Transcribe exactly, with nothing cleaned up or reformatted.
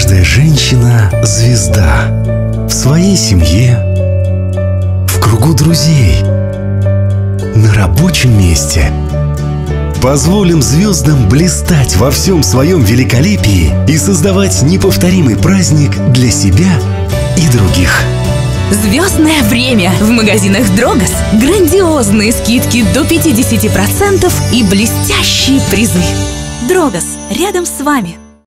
Каждая женщина – звезда. В своей семье, в кругу друзей, на рабочем месте. Позволим звездам блистать во всем своем великолепии и создавать неповторимый праздник для себя и других. Звездное время! В магазинах Дрогос грандиозные скидки до пятидесяти процентов и блестящие призы. Дрогос, рядом с вами.